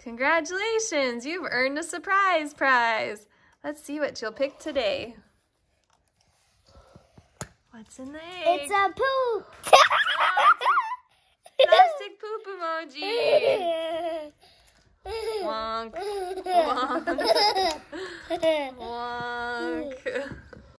Congratulations, you've earned a surprise prize. Let's see what you'll pick today. What's in the egg? It's a poop. Plastic poop emoji. Wonk. Wonk. Wonk.